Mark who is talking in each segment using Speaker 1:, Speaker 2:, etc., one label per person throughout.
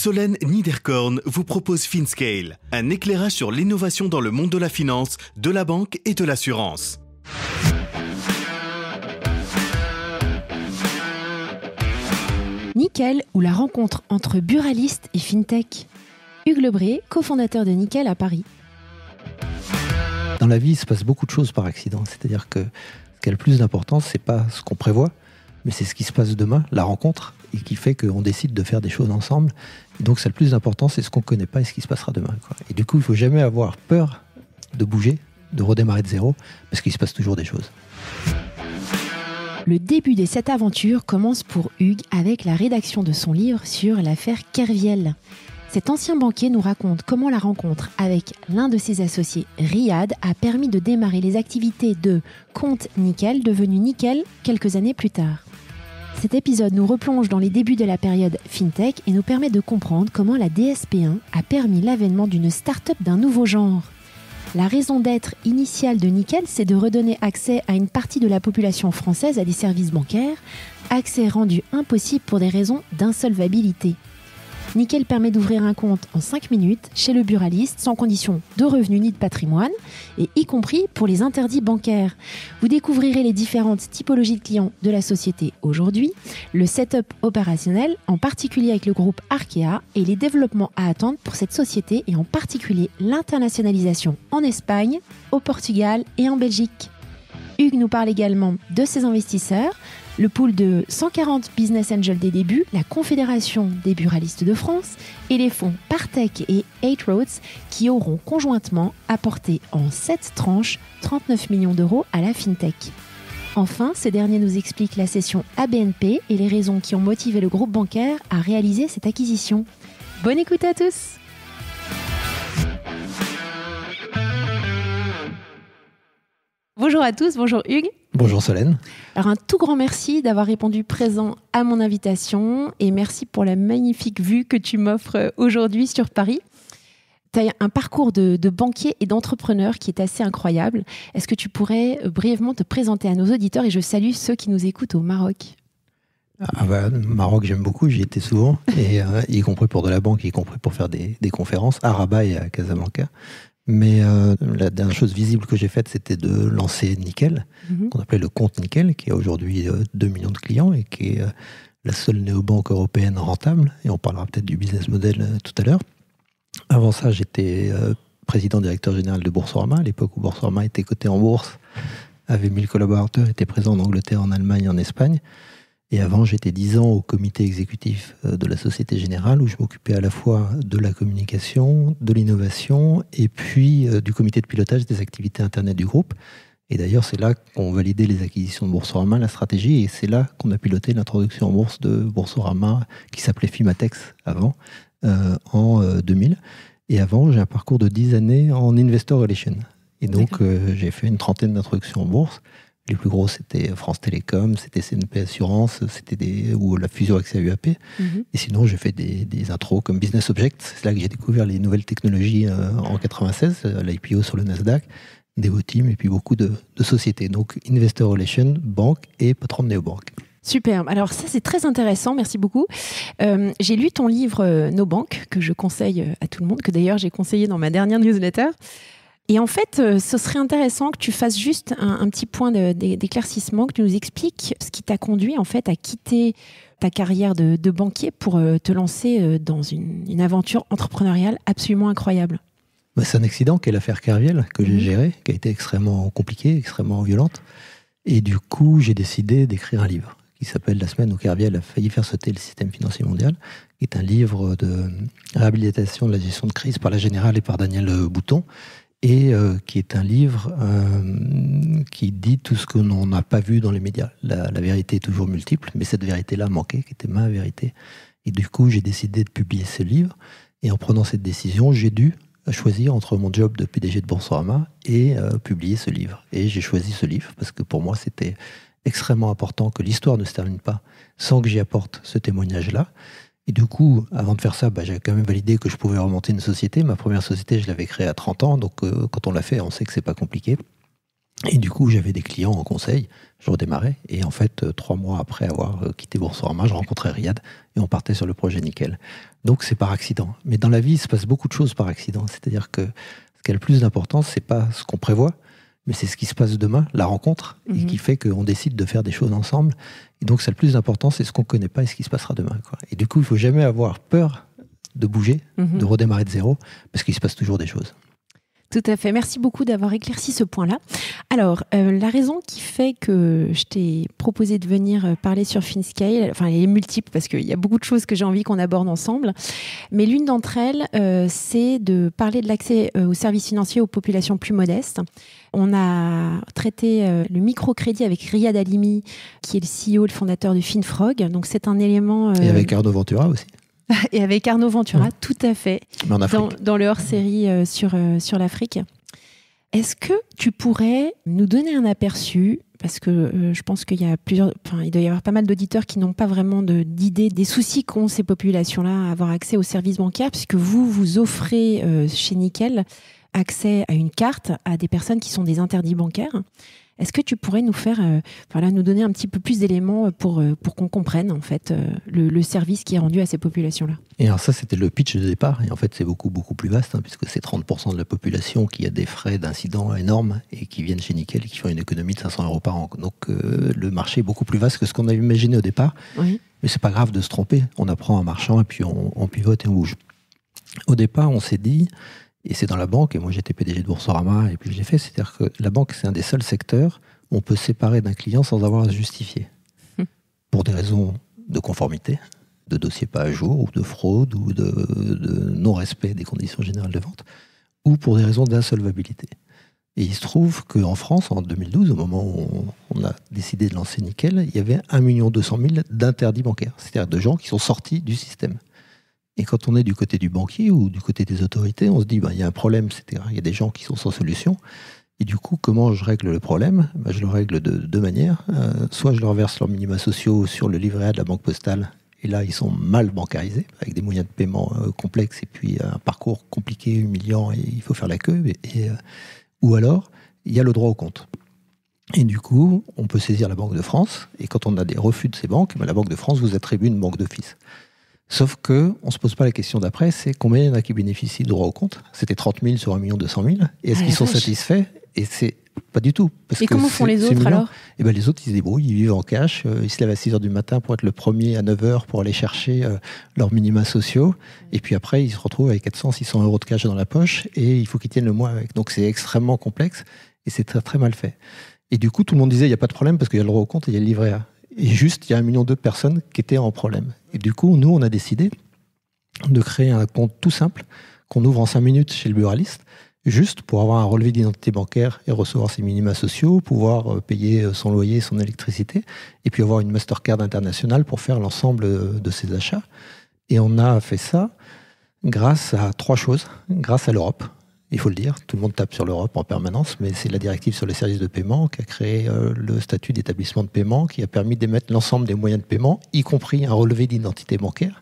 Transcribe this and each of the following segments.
Speaker 1: Solène Niederkorn vous propose FinScale, un éclairage sur l'innovation dans le monde de la finance, de la banque et de l'assurance.
Speaker 2: Nickel ou la rencontre entre buralistes et fintech. Hugues Lebré, cofondateur de Nickel à Paris.
Speaker 3: Dans la vie, il se passe beaucoup de choses par accident. C'est-à-dire que ce qui a le plus d'importance, c'est pas ce qu'on prévoit, mais c'est ce qui se passe demain, la rencontre, et qui fait qu'on décide de faire des choses ensemble. Et donc, ça, le plus important, c'est ce qu'on ne connaît pas et ce qui se passera demain, quoi. Et du coup, il ne faut jamais avoir peur de bouger, de redémarrer de zéro, parce qu'il se passe toujours des choses.
Speaker 2: Le début de cette aventure commence pour Hugues avec la rédaction de son livre sur l'affaire Kerviel. Cet ancien banquier nous raconte comment la rencontre avec l'un de ses associés, Riyad, a permis de démarrer les activités de Compte Nickel, devenu Nickel quelques années plus tard. Cet épisode nous replonge dans les débuts de la période FinTech et nous permet de comprendre comment la DSP1 a permis l'avènement d'une start-up d'un nouveau genre. La raison d'être initiale de Nickel, c'est de redonner accès à une partie de la population française à des services bancaires, accès rendu impossible pour des raisons d'insolvabilité. Nickel permet d'ouvrir un compte en 5 minutes chez le buraliste sans condition de revenus ni de patrimoine, et y compris pour les interdits bancaires. Vous découvrirez les différentes typologies de clients de la société aujourd'hui, le setup opérationnel, en particulier avec le groupe Arkea, et les développements à attendre pour cette société, et en particulier l'internationalisation en Espagne, au Portugal et en Belgique. Hugues nous parle également de ses investisseurs, le pool de 140 business angels des débuts, la Confédération des buralistes de France et les fonds Partech et 8 Roads qui auront conjointement apporté en 7 tranches 39 millions d'euros à la FinTech. Enfin, ces derniers nous expliquent la cession à BNP et les raisons qui ont motivé le groupe bancaire à réaliser cette acquisition. Bonne écoute à tous! Bonjour à tous, bonjour Hugues.
Speaker 3: Bonjour Solène.
Speaker 2: Alors un tout grand merci d'avoir répondu présent à mon invitation et merci pour la magnifique vue que tu m'offres aujourd'hui sur Paris. Tu as un parcours de banquier et d'entrepreneur qui est assez incroyable. Est-ce que tu pourrais brièvement te présenter à nos auditeurs, et je salue ceux qui nous écoutent au Maroc?
Speaker 3: Maroc, j'aime beaucoup, j'y étais souvent, et, y compris pour de la banque, y compris pour faire des conférences à Rabat et à Casablanca. Mais la dernière chose visible que j'ai faite, c'était de lancer Nickel, qu'on appelait le compte Nickel, qui a aujourd'hui 2 millions de clients et qui est la seule néobanque européenne rentable. Et on parlera peut-être du business model tout à l'heure. Avant ça, j'étais président directeur général de Boursorama, à l'époque où Boursorama était coté en bourse, avait 1000 collaborateurs, était présent en Angleterre, en Allemagne, en Espagne. Et avant, j'étais 10 ans au comité exécutif de la Société Générale, où je m'occupais à la fois de la communication, de l'innovation, et puis du comité de pilotage des activités Internet du groupe. Et d'ailleurs, c'est là qu'on validait les acquisitions de Boursorama, la stratégie, et c'est là qu'on a piloté l'introduction en bourse de Boursorama, qui s'appelait Fimatex avant, en 2000. Et avant, j'ai un parcours de 10 années en Investor Relations. Et donc, j'ai fait une trentaine d'introductions en bourse. Les plus gros, c'était France Télécom, c'était CNP Assurance, ou la fusion avec CAUAP. Et sinon, j'ai fait des intros comme Business Object. C'est là que j'ai découvert les nouvelles technologies en 96, l'IPO sur le Nasdaq, Devoteam, et puis beaucoup de sociétés. Donc, Investor Relations, banque et patron de néobanque.
Speaker 2: Super. Alors ça, c'est très intéressant. Merci beaucoup. J'ai lu ton livre Nos banques, que je conseille à tout le monde, que d'ailleurs j'ai conseillé dans ma dernière newsletter. Et en fait, ce serait intéressant que tu fasses juste un petit point d'éclaircissement, que tu nous expliques ce qui t'a conduit en fait à quitter ta carrière de banquier pour te lancer dans une aventure entrepreneuriale absolument incroyable.
Speaker 3: C'est un accident qu'est l'affaire Kerviel que j'ai gérée, qui a été extrêmement compliquée, extrêmement violente. Et du coup, j'ai décidé d'écrire un livre qui s'appelle « La semaine où Kerviel a failli faire sauter le système financier mondial », qui est un livre de réhabilitation de la gestion de crise par la Générale et par Daniel Bouton, et qui est un livre qui dit tout ce que l'on n'a pas vu dans les médias. La vérité est toujours multiple, mais cette vérité-là manquait, qui était ma vérité. Et du coup, j'ai décidé de publier ce livre, et en prenant cette décision, j'ai dû choisir entre mon job de PDG de Boursorama et publier ce livre. Et j'ai choisi ce livre, parce que pour moi, c'était extrêmement important que l'histoire ne se termine pas sans que j'y apporte ce témoignage-là. Et du coup, avant de faire ça, j'avais quand même validé que je pouvais remonter une société. Ma première société, je l'avais créée à 30 ans, donc quand on l'a fait, on sait que c'est pas compliqué. Et du coup, j'avais des clients en conseil, je redémarrais. Et en fait, 3 mois après avoir quitté Boursorama, je rencontrais Riyad et on partait sur le projet Nickel. Donc, c'est par accident. Mais dans la vie, il se passe beaucoup de choses par accident. C'est-à-dire que ce qui a le plus d'importance, c'est pas ce qu'on prévoit, mais c'est ce qui se passe demain, la rencontre, et qui fait qu'on décide de faire des choses ensemble. Et donc, c'est le plus important, c'est ce qu'on ne connaît pas et ce qui se passera demain, quoi. Et du coup, il ne faut jamais avoir peur de bouger, de redémarrer de zéro, parce qu'il se passe toujours des choses.
Speaker 2: Tout à fait. Merci beaucoup d'avoir éclairci ce point-là. Alors, la raison qui fait que je t'ai proposé de venir parler sur FinScale, enfin, elle est multiple parce qu'il y a beaucoup de choses que j'ai envie qu'on aborde ensemble. Mais l'une d'entre elles, c'est de parler de l'accès aux services financiers aux populations plus modestes. On a traité le microcrédit avec Riyad Halimi, qui est le CEO, le fondateur de FinFrog. Donc, c'est un élément...
Speaker 3: Et avec Arnaud Ventura aussi.
Speaker 2: Et avec Arnaud Ventura, tout à fait,
Speaker 3: mais en Afrique.
Speaker 2: Dans le hors-série sur l'Afrique. Est-ce que tu pourrais nous donner un aperçu, parce que je pense qu'il y a il doit y avoir pas mal d'auditeurs qui n'ont pas vraiment d'idée des soucis qu'ont ces populations-là à avoir accès aux services bancaires, puisque vous offrez chez Nickel accès à une carte à des personnes qui sont des interdits bancaires. Est-ce que tu pourrais nous faire, nous donner un petit peu plus d'éléments pour qu'on comprenne en fait le service qui est rendu à ces populations-là?
Speaker 3: Et alors ça, c'était le pitch de départ. Et en fait, c'est beaucoup plus vaste, puisque c'est 30% de la population qui a des frais d'incident énormes et qui viennent chez Nickel et qui font une économie de 500 € par an. Donc le marché est beaucoup plus vaste que ce qu'on avait imaginé au départ. Oui. Mais c'est pas grave de se tromper. On apprend en marchant et puis on pivote et on bouge. Au départ, on s'est dit... Et c'est dans la banque, et moi j'étais PDG de Boursorama, et puis je l'ai fait, c'est-à-dire que la banque, c'est un des seuls secteurs où on peut se séparer d'un client sans avoir à se justifier. Pour des raisons de conformité, de dossier pas à jour, ou de fraude, ou de non-respect des conditions générales de vente, ou pour des raisons d'insolvabilité. Et il se trouve qu'en France, en 2012, au moment où on a décidé de lancer Nickel, il y avait 1 200 000 d'interdits bancaires, c'est-à-dire de gens qui sont sortis du système. Et quand on est du côté du banquier ou du côté des autorités, on se dit, il y a un problème, c'est-à-dire il y a des gens qui sont sans solution. Et du coup, comment je règle le problème ? Je le règle de 2 manières. Soit je leur verse leurs minima sociaux sur le livret A de la banque postale, et là, ils sont mal bancarisés, avec des moyens de paiement complexes, et puis un parcours compliqué, humiliant, et il faut faire la queue. Ou alors, il y a le droit au compte. Et du coup, on peut saisir la Banque de France, et quand on a des refus de ces banques, la Banque de France vous attribue une banque d'office. Sauf qu'on ne se pose pas la question d'après, c'est combien il y en a qui bénéficient de droit au compte. C'était 30 000 sur 1 200 000. Et est-ce qu'ils sont satisfaits ? Et c'est pas du tout.
Speaker 2: Et comment font les autres alors ?
Speaker 3: Et les autres, ils se débrouillent, ils vivent en cash, ils se lèvent à 6h du matin pour être le premier à 9h pour aller chercher leurs minima sociaux. Et puis après, ils se retrouvent avec 400, 600 € de cash dans la poche et il faut qu'ils tiennent le mois avec. Donc c'est extrêmement complexe et c'est très très mal fait. Et du coup, tout le monde disait, il n'y a pas de problème parce qu'il y a le droit au compte et il y a le livret A. Et juste, il y a 1,2 million de personnes qui étaient en problème. Et du coup, nous, on a décidé de créer un compte tout simple qu'on ouvre en 5 minutes chez le buraliste, juste pour avoir un relevé d'identité bancaire et recevoir ses minima sociaux, pouvoir payer son loyer, son électricité, et puis avoir une Mastercard internationale pour faire l'ensemble de ses achats. Et on a fait ça grâce à 3 choses. Grâce à l'Europe. Il faut le dire, tout le monde tape sur l'Europe en permanence, mais c'est la directive sur les services de paiement qui a créé le statut d'établissement de paiement, qui a permis d'émettre l'ensemble des moyens de paiement, y compris un relevé d'identité bancaire,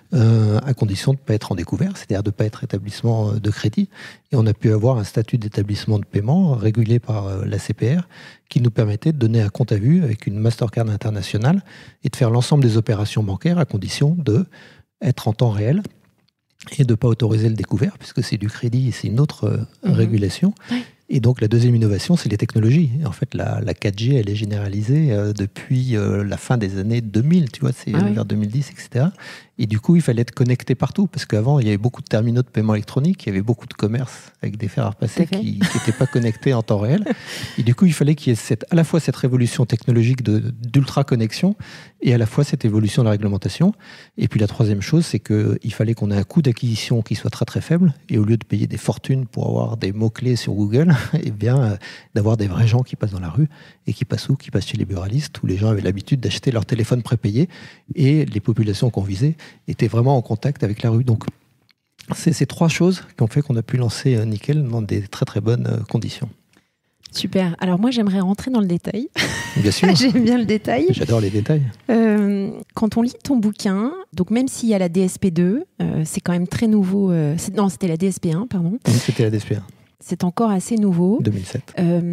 Speaker 3: à condition de ne pas être en découvert, c'est-à-dire de ne pas être établissement de crédit. Et on a pu avoir un statut d'établissement de paiement régulé par la CPR, qui nous permettait de donner un compte à vue avec une Mastercard internationale et de faire l'ensemble des opérations bancaires à condition d'être en temps réel et de ne pas autoriser le découvert, puisque c'est du crédit et c'est une autre régulation. Ouais. Et donc la deuxième innovation, c'est les technologies. En fait, la 4G, elle est généralisée depuis la fin des années 2000, tu vois, c'est vers 2010, etc. Et du coup, il fallait être connecté partout, parce qu'avant, il y avait beaucoup de terminaux de paiement électronique, il y avait beaucoup de commerces avec des fers à repasser qui n'étaient pas connectés en temps réel. Et du coup, il fallait qu'il y ait à la fois cette révolution technologique d'ultra-connexion et à la fois cette évolution de la réglementation. Et puis la troisième chose, c'est qu'il fallait qu'on ait un coût d'acquisition qui soit très très faible. Et au lieu de payer des fortunes pour avoir des mots-clés sur Google, eh bien, d'avoir des vrais gens qui passent dans la rue et qui passent où ? Qui passent chez les buralistes, où les gens avaient l'habitude d'acheter leur téléphone prépayé et les populations qu'on visait étaient vraiment en contact avec la rue. Donc, c'est ces 3 choses qui ont fait qu'on a pu lancer Nickel dans des très très bonnes conditions.
Speaker 2: Super. Alors moi, j'aimerais rentrer dans le détail.
Speaker 3: Bien sûr.
Speaker 2: J'aime bien le détail.
Speaker 3: J'adore les détails.
Speaker 2: Quand on lit ton bouquin, donc même s'il y a la DSP2, c'est quand même très nouveau. Non, c'était la DSP1, pardon.
Speaker 3: C'était la DSP1.
Speaker 2: C'est encore assez nouveau.
Speaker 3: 2007.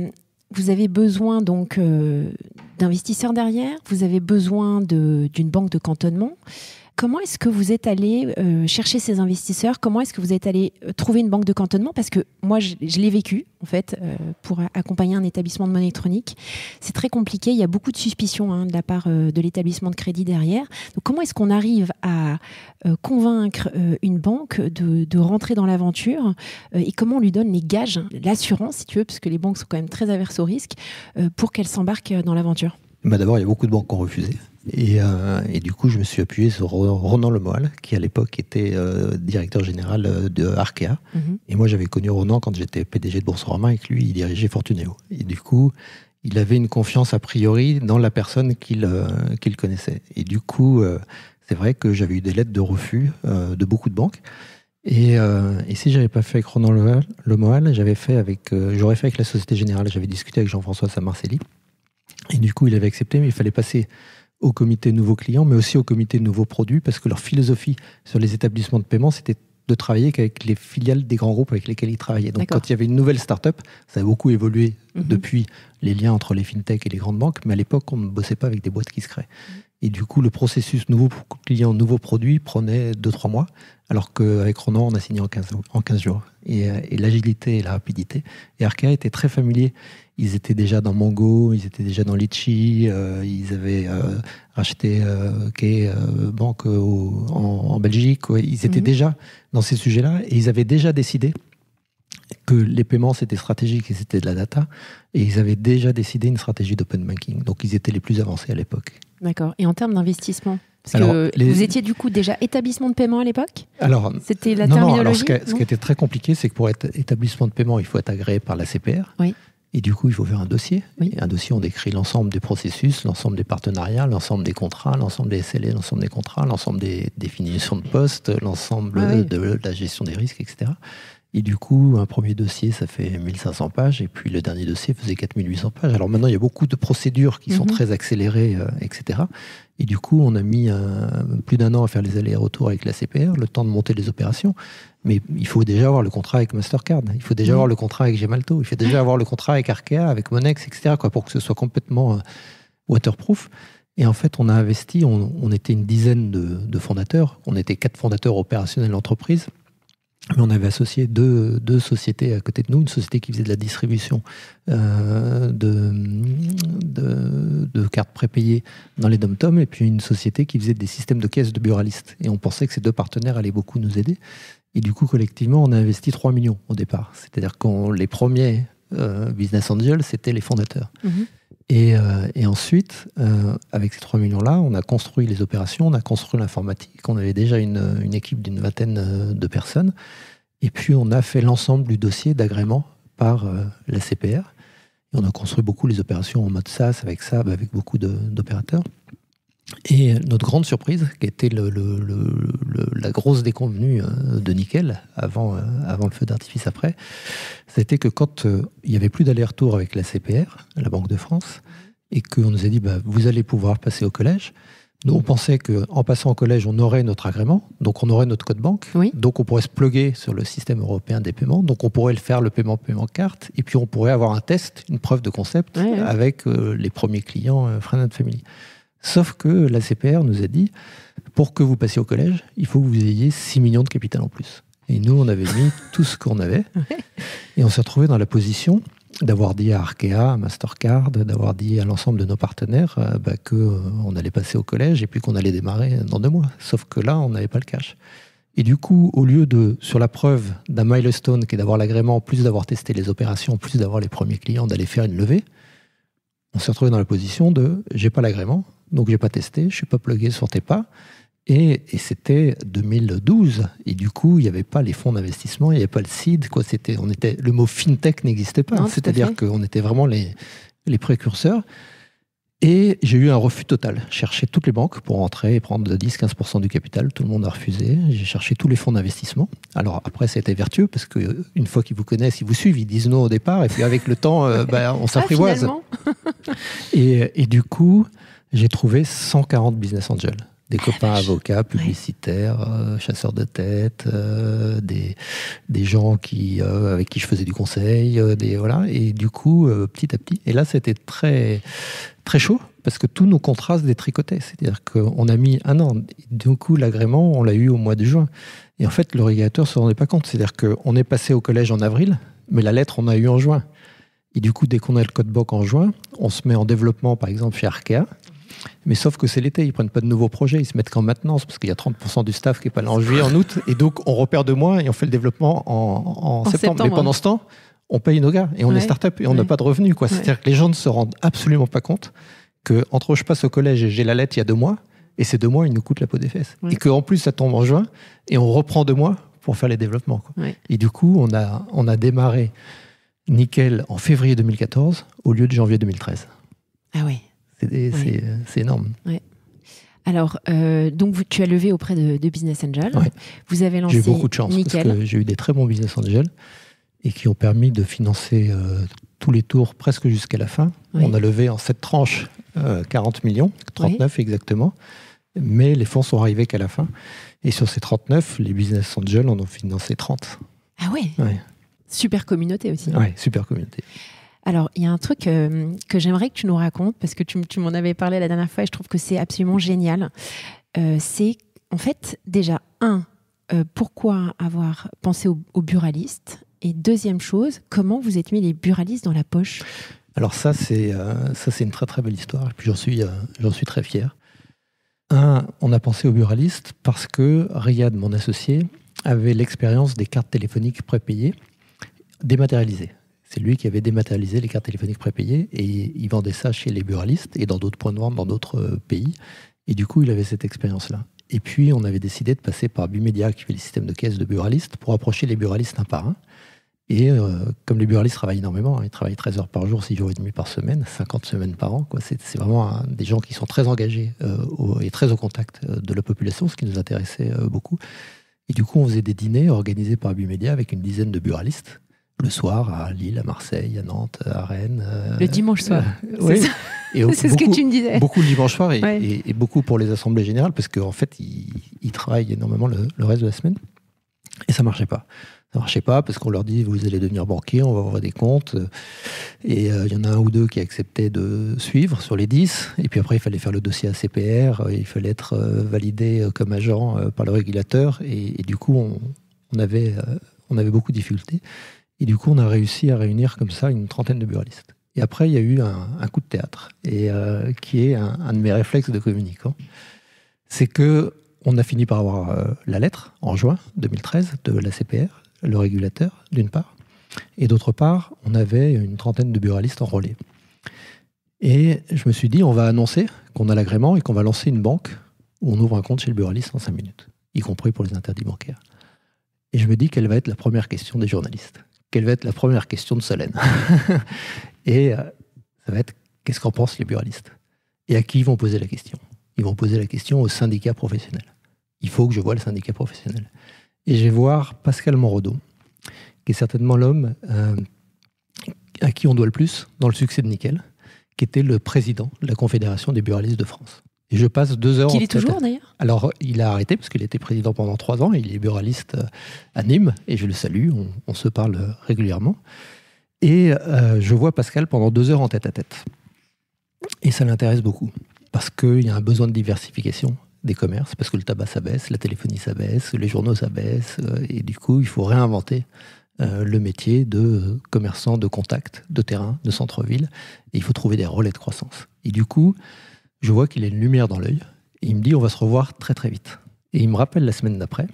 Speaker 2: vous avez besoin donc d'investisseurs derrière, vous avez besoin d'une banque de cantonnement. Comment est-ce que vous êtes allé chercher ces investisseurs? Comment est-ce que vous êtes allé trouver une banque de cantonnement? Parce que moi, je l'ai vécu, en fait, pour accompagner un établissement de monnaie électronique. C'est très compliqué. Il y a beaucoup de suspicions de la part de l'établissement de crédit derrière. Donc, comment est-ce qu'on arrive à convaincre une banque de rentrer dans l'aventure et comment on lui donne les gages, l'assurance, si tu veux, parce que les banques sont quand même très averses au risque, pour qu'elles s'embarquent dans l'aventure?
Speaker 3: D'abord, il y a beaucoup de banques qui ont refusé. Et du coup, je me suis appuyé sur Ronan Lemoal, qui à l'époque était directeur général de Arkea. Et moi, j'avais connu Ronan quand j'étais PDG de Boursorama et que lui, il dirigeait Fortuneo. Et du coup, il avait une confiance a priori dans la personne qu'il connaissait. Et du coup, c'est vrai que j'avais eu des lettres de refus de beaucoup de banques. Et si j'avais pas fait avec Ronan Lemoal, j'aurais fait avec la Société Générale. J'avais discuté avec Jean-François Saint-Marcelli. Et du coup, il avait accepté, mais il fallait passer au comité nouveaux clients, mais aussi au comité nouveaux produits, parce que leur philosophie sur les établissements de paiement, c'était de travailler qu'avec les filiales des grands groupes avec lesquels ils travaillaient. Donc, quand il y avait une nouvelle start-up, ça a beaucoup évolué depuis les liens entre les fintechs et les grandes banques, mais à l'époque, on ne bossait pas avec des boîtes qui se créent. Et du coup, le processus nouveaux clients, nouveaux produits prenait 2-3 mois, alors qu'avec Ronan, on a signé en 15 jours. Et l'agilité et la rapidité. Et Arkea était très familier. Ils étaient déjà dans Mongo, ils étaient déjà dans Litchi, ils avaient racheté Banque en Belgique. Ouais. Ils étaient déjà dans ces sujets-là et ils avaient déjà décidé que les paiements, c'était stratégique et c'était de la data. Et ils avaient déjà décidé une stratégie d'open banking. Donc, ils étaient les plus avancés à l'époque.
Speaker 2: D'accord. Et en termes d'investissement, vous étiez du coup déjà établissement de paiement à l'époque?
Speaker 3: Alors,
Speaker 2: c'était la terminologie.
Speaker 3: Alors, ce qui était très compliqué, c'est que pour être établissement de paiement, il faut être agréé par la CPR.
Speaker 2: Oui.
Speaker 3: Et du coup, il faut faire un dossier.
Speaker 2: Oui.
Speaker 3: Et un dossier, on décrit l'ensemble des processus, l'ensemble des partenariats, l'ensemble des contrats, l'ensemble des SLA, l'ensemble des contrats, l'ensemble des définitions de poste, l'ensemble de la gestion des risques, etc. Et du coup, un premier dossier, ça fait 1500 pages, et puis le dernier dossier faisait 4800 pages. Alors maintenant, il y a beaucoup de procédures qui sont très accélérées, etc. Et du coup, on a mis plus d'1 an à faire les allers-retours avec la CPR, le temps de monter les opérations. Mais il faut déjà avoir le contrat avec Mastercard, il faut déjà avoir le contrat avec Gemalto, il faut déjà avoir le contrat avec Arkea, avec Monex, etc., pour que ce soit complètement waterproof. Et en fait, on a investi, on était une dizaine de fondateurs, on était 4 fondateurs opérationnels d'entreprise. Mais on avait associé deux sociétés à côté de nous, une société qui faisait de la distribution de cartes prépayées dans les dom-toms, et puis une société qui faisait des systèmes de caisse de buralistes. Et on pensait que ces 2 partenaires allaient beaucoup nous aider. Et du coup, collectivement, on a investi 3 millions au départ. C'est-à-dire que les premiers business angels, c'était les fondateurs. Et ensuite, avec ces 3 millions-là, on a construit les opérations, on a construit l'informatique, on avait déjà une équipe d'une 20aine de personnes, et puis on a fait l'ensemble du dossier d'agrément par la CPR, et on a construit beaucoup les opérations en mode SaaS, avec SAB, avec beaucoup d'opérateurs. Et notre grande surprise, qui était la grosse déconvenue de Nickel, avant le feu d'artifice après, c'était que quand il n'y avait plus d'aller-retour avec la CPR, la Banque de France, et qu'on nous a dit vous allez pouvoir passer au collège, nous on pensait qu'en passant au collège, on aurait notre agrément, donc on aurait notre code banque, donc on pourrait se plugger sur le système européen des paiements, donc on pourrait le faire le paiement carte, et puis on pourrait avoir un test, une preuve de concept avec les premiers clients Friends and Family. Sauf que la CPR nous a dit, pour que vous passiez au collège, il faut que vous ayez 6 millions de capital en plus. Et nous, on avait mis tout ce qu'on avait. Et on s'est retrouvé dans la position d'avoir dit à Arkea, à Mastercard, d'avoir dit à l'ensemble de nos partenaires qu'on allait passer au collège et puis qu'on allait démarrer dans 2 mois. Sauf que là, on n'avait pas le cash. Et du coup, au lieu sur la preuve d'un milestone qui est d'avoir l'agrément, plus d'avoir testé les opérations, plus d'avoir les premiers clients, d'aller faire une levée, on s'est retrouvé dans la position de j'ai pas l'agrément, donc j'ai pas testé, je suis pas plugué sur tes pas. Et c'était 2012. Et du coup, il n'y avait pas les fonds d'investissement, il n'y avait pas le seed. Le mot fintech n'existait pas. C'est-à-dire qu'on était vraiment les précurseurs. Et j'ai eu un refus total. J'ai cherché toutes les banques pour rentrer et prendre 10-15% du capital. Tout le monde a refusé. J'ai cherché tous les fonds d'investissement. Alors après, ça a été vertueux parce qu'une fois qu'ils vous connaissent, ils vous suivent, ils disent non au départ. Et puis avec le temps, on s'apprivoise. Et du coup, j'ai trouvé 140 business angels. Des copains avocats, publicitaires, chasseurs de tête, des gens avec qui je faisais du conseil, voilà. Et du coup, petit à petit. Et là, c'était très, très chaud parce que tous nos contrats se détricotaient. C'est-à-dire qu'on a mis 1 an. Du coup, l'agrément, on l'a eu au mois de juin. Et en fait, le régulateur ne se rendait pas compte. C'est-à-dire qu'on est passé au collège en avril, mais la lettre, on a eu en juin. Et du coup, dès qu'on a le code BOC en juin, on se met en développement, par exemple, chez Arkea. Mais sauf que c'est l'été, ils ne prennent pas de nouveaux projets, ils se mettent qu'en maintenance, parce qu'il y a 30% du staff qui n'est pas là en juillet, en août. Et donc, on repère 2 mois et on fait le développement en septembre. Mais pendant ce temps, on paye nos gars et on est start-up et on n'a pas de revenus. C'est-à-dire que les gens ne se rendent absolument pas compte qu'entre je passe au collège et j'ai la lettre il y a 2 mois, et ces 2 mois, ils nous coûtent la peau des fesses. Et qu'en plus, ça tombe en juin et on reprend 2 mois pour faire les développements. Et du coup, on a démarré nickel en février 2014 au lieu de janvier 2013.
Speaker 2: Ah ouais.
Speaker 3: C'est énorme.
Speaker 2: Ouais. Alors, donc tu as levé auprès de Business Angel.
Speaker 3: Ouais.
Speaker 2: Vous avez lancé.
Speaker 3: J'ai eu beaucoup de chance
Speaker 2: nickel.
Speaker 3: parce que j'ai eu des très bons Business Angels et qui ont permis de financer tous les tours presque jusqu'à la fin.
Speaker 2: Oui.
Speaker 3: On a levé en 7 tranches 40 millions, 39 exactement, mais les fonds sont arrivés qu'à la fin. Et sur ces 39, les Business Angels en ont financé 30.
Speaker 2: Ah ouais. Super communauté aussi.
Speaker 3: Ouais, super communauté.
Speaker 2: Alors, il y a un truc que j'aimerais que tu nous racontes, parce que tu m'en avais parlé la dernière fois et je trouve que c'est absolument génial. C'est, en fait, déjà, pourquoi avoir pensé aux buralistes ? Et deuxième chose, comment vous êtes mis les buralistes dans la poche ?
Speaker 3: Alors ça, c'est une très très belle histoire. Et puis j'en suis très fier. On a pensé aux buralistes parce que Riyad, mon associé, avait l'expérience des cartes téléphoniques prépayées dématérialisées. C'est lui qui avait dématérialisé les cartes téléphoniques prépayées et il vendait ça chez les buralistes et dans d'autres points de vente dans d'autres pays. Et du coup, il avait cette expérience-là. Et puis, on avait décidé de passer par Bimedia, qui fait les systèmes de caisse de buralistes, pour approcher les buralistes un par un. Et comme les buralistes travaillent énormément, ils travaillent 13 heures par jour, 6 jours et demi par semaine, 50 semaines par an. C'est vraiment des gens qui sont très engagés et très au contact de la population, ce qui nous intéressait beaucoup. Et du coup, on faisait des dîners organisés par Bimedia avec une dizaine de buralistes. Le soir, à Lille, à Marseille, à Nantes, à Rennes.
Speaker 2: Le dimanche soir.
Speaker 3: Oui.
Speaker 2: C'est ce que tu me disais.
Speaker 3: Beaucoup le dimanche soir et beaucoup pour les assemblées générales, parce qu'en fait, ils travaillent énormément le reste de la semaine. Et ça ne marchait pas. Ça ne marchait pas parce qu'on leur dit, vous allez devenir banquier, on va ouvrir des comptes. Et il y en a 1 ou 2 qui acceptaient de suivre sur les 10. Et puis après, il fallait faire le dossier ACPR. Il fallait être validé comme agent par le régulateur. Et du coup, on avait beaucoup de difficultés. Et du coup, on a réussi à réunir comme ça une 30aine de buralistes. Et après, il y a eu un coup de théâtre, et qui est un de mes réflexes de communicant. C'est qu'on a fini par avoir la lettre, en juin 2013, de l'ACPR, le régulateur, d'une part. Et d'autre part, on avait une 30aine de buralistes enrôlés. Et je me suis dit, on va annoncer qu'on a l'agrément et qu'on va lancer une banque où on ouvre un compte chez le buraliste en 5 minutes, y compris pour les interdits bancaires. Et je me dis quelle va être la première question des journalistes. Quelle va être la première question de Solène? Et ça va être, qu'est-ce qu'en pensent les buralistes? Et à qui ils vont poser la question? Ils vont poser la question au syndicat professionnel. Il faut que je voie le syndicat professionnel. Et je vais voir Pascal Monrodo, qui est certainement l'homme à qui on doit le plus dans le succès de Nickel, qui était le président de la Confédération des buralistes de France. Et je passe 2 heures...
Speaker 2: Qu'il est toujours, d'ailleurs?
Speaker 3: Alors, il a arrêté, parce qu'il était président pendant 3 ans, et il est buraliste à Nîmes, et je le salue, on se parle régulièrement. Et je vois Pascal pendant 2 heures en tête-à-tête. Et ça l'intéresse beaucoup, parce qu'il y a un besoin de diversification des commerces, parce que le tabac s'abaisse, la téléphonie s'abaisse, les journaux s'abaissent, et du coup, il faut réinventer le métier de commerçant de contact, de terrain, de centre-ville, et il faut trouver des relais de croissance. Et du coup, je vois qu'il a une lumière dans l'œil, et il me dit, on va se revoir très très vite. Et il me rappelle la semaine d'après,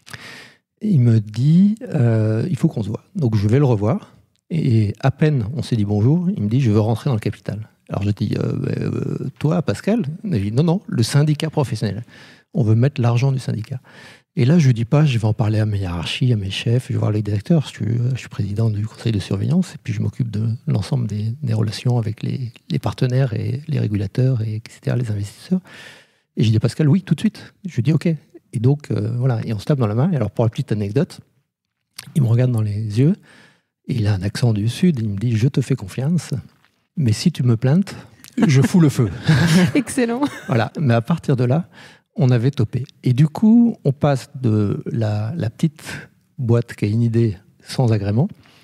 Speaker 3: il me dit, il faut qu'on se voit. Donc je vais le revoir, et à peine on s'est dit bonjour, il me dit, je veux rentrer dans le capital. Alors je dis, toi Pascal? Il me dit, non, le syndicat professionnel. On veut mettre l'argent du syndicat. Et là, je ne dis pas, je vais en parler à mes hiérarchies, à mes chefs, je vais voir les directeurs, je suis président du conseil de surveillance, et puis je m'occupe de l'ensemble des relations avec les partenaires et les régulateurs, et etc., les investisseurs. Et je dis à Pascal, oui, tout de suite. Je lui dis, OK. Et donc, voilà, et on se tape dans la main. Et alors, pour la petite anecdote, il me regarde dans les yeux, et il a un accent du Sud, il me dit, je te fais confiance, mais si tu me plaintes, je fous le feu.
Speaker 2: Excellent.
Speaker 3: Voilà, mais à partir de là, on avait topé. Et du coup, on passe de la petite boîte qui a une idée sans agrément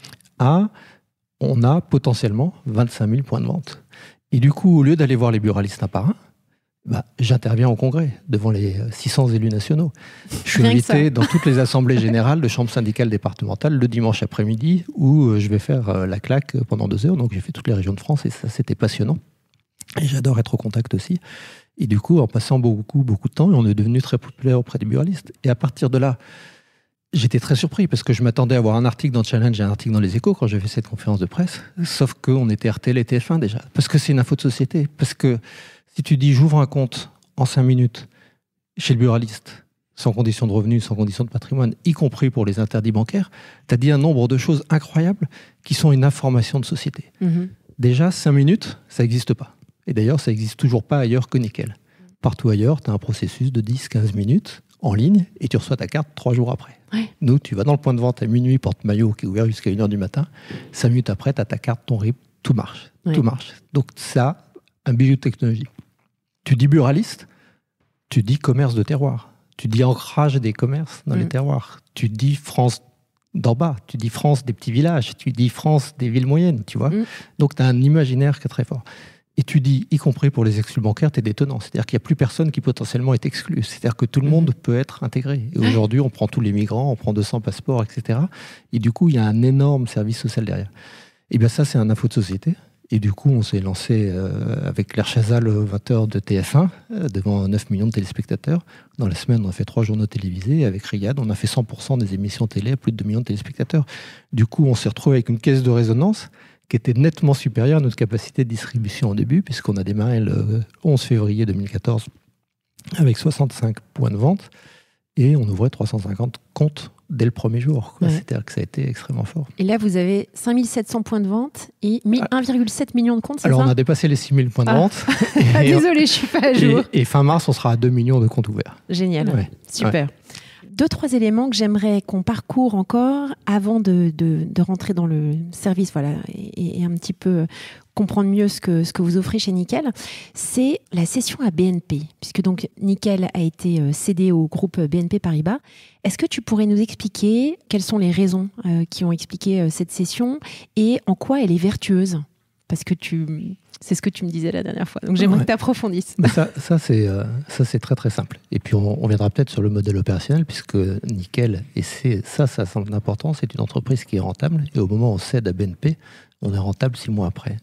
Speaker 3: à on a potentiellement 25 000 points de vente. Et du coup, au lieu d'aller voir les buralistes un par un, j'interviens au congrès devant les 600 élus nationaux. Je suis invité dans toutes les assemblées générales de chambres syndicales départementales le dimanche après-midi où je vais faire la claque pendant 2 heures. Donc j'ai fait toutes les régions de France et ça, c'était passionnant. Et j'adore être au contact aussi. Et du coup, en passant beaucoup de temps, on est devenu très populaire auprès des buralistes. Et à partir de là, j'étais très surpris parce que je m'attendais à avoir un article dans Challenge et un article dans Les Échos quand j'ai fait cette conférence de presse. Sauf qu'on était RTL et TF1 déjà. Parce que c'est une info de société. Parce que si tu dis j'ouvre un compte en 5 minutes chez le buraliste, sans condition de revenus, sans condition de patrimoine, y compris pour les interdits bancaires, tu as dit un nombre de choses incroyables qui sont une information de société. Déjà, 5 minutes, ça n'existe pas. Et d'ailleurs, ça n'existe toujours pas ailleurs que Nickel. Partout ailleurs, tu as un processus de 10-15 minutes en ligne et tu reçois ta carte 3 jours après. Ouais. Nous, tu vas dans le point de vente à minuit, porte-maillot qui est ouvert jusqu'à 1h du matin. 5 minutes après, tu as ta carte, ton RIB, tout marche. Ouais. Tout marche. Donc ça, un bijou de technologie. Tu dis buraliste, tu dis commerce de terroir. Tu dis ancrage des commerces dans les terroirs. Tu dis France d'en bas. Tu dis France des petits villages. Tu dis France des villes moyennes, tu vois. Donc tu as un imaginaire qui est très fort. Et tu dis, y compris pour les exclus bancaires, tu es détonnant. C'est-à-dire qu'il n'y a plus personne qui potentiellement est exclu. C'est-à-dire que tout le monde peut être intégré. Et aujourd'hui, on prend tous les migrants, on prend 200 passeports, etc. Et du coup, il y a un énorme service social derrière. Et bien ça, c'est un info de société. Et du coup, on s'est lancé avec Claire Chazal, 20h de TF1, devant 9 millions de téléspectateurs. Dans la semaine, on a fait 3 journaux télévisés. Avec Riyad, on a fait 100% des émissions télé à plus de 2 millions de téléspectateurs. Du coup, on s'est retrouvé avec une caisse de résonance qui était nettement supérieure à notre capacité de distribution au début, puisqu'on a démarré le 11 février 2014 avec 65 points de vente, et on ouvrait 350 comptes dès le premier jour. Ouais. C'est-à-dire que ça a été extrêmement fort.
Speaker 2: Et là, vous avez 5700 points de vente et 1,7 million de comptes, c'est
Speaker 3: alors,
Speaker 2: ça ?
Speaker 3: on a dépassé les 6000 points de vente.
Speaker 2: Désolé, je ne suis pas à jour.
Speaker 3: Et fin mars, on sera à 2 millions de comptes ouverts.
Speaker 2: Génial, super. Ouais. 2-3 éléments que j'aimerais qu'on parcourt encore avant de rentrer dans le service, voilà, et un petit peu comprendre mieux ce que vous offrez chez Nickel. C'est la cession à BNP, puisque donc Nickel a été cédé au groupe BNP Paribas. Est-ce que tu pourrais nous expliquer quelles sont les raisons qui ont expliqué cette cession et en quoi elle est vertueuse ? Parce que c'est ce que tu me disais la dernière fois. Donc j'aimerais que tu approfondisses.
Speaker 3: Ça, c'est très très simple. Et puis on viendra peut-être sur le modèle opérationnel, puisque Nickel, et ça a son importance, c'est une entreprise qui est rentable. Et au moment où on cède à BNP, on est rentable 6 mois après,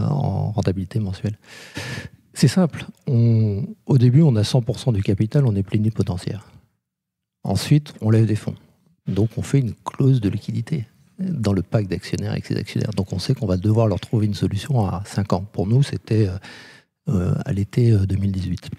Speaker 3: en rentabilité mensuelle. C'est simple. Au début, on a 100% du capital, on est plénipotentiaire. Ensuite, on lève des fonds. Donc on fait une clause de liquidité dans le pacte d'actionnaires avec ses actionnaires. Donc on sait qu'on va devoir leur trouver une solution à 5 ans. Pour nous, c'était à l'été 2018.